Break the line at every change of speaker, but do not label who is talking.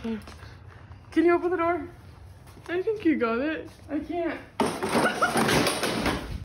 Okay. Can you open the door? I think you got it. I can't.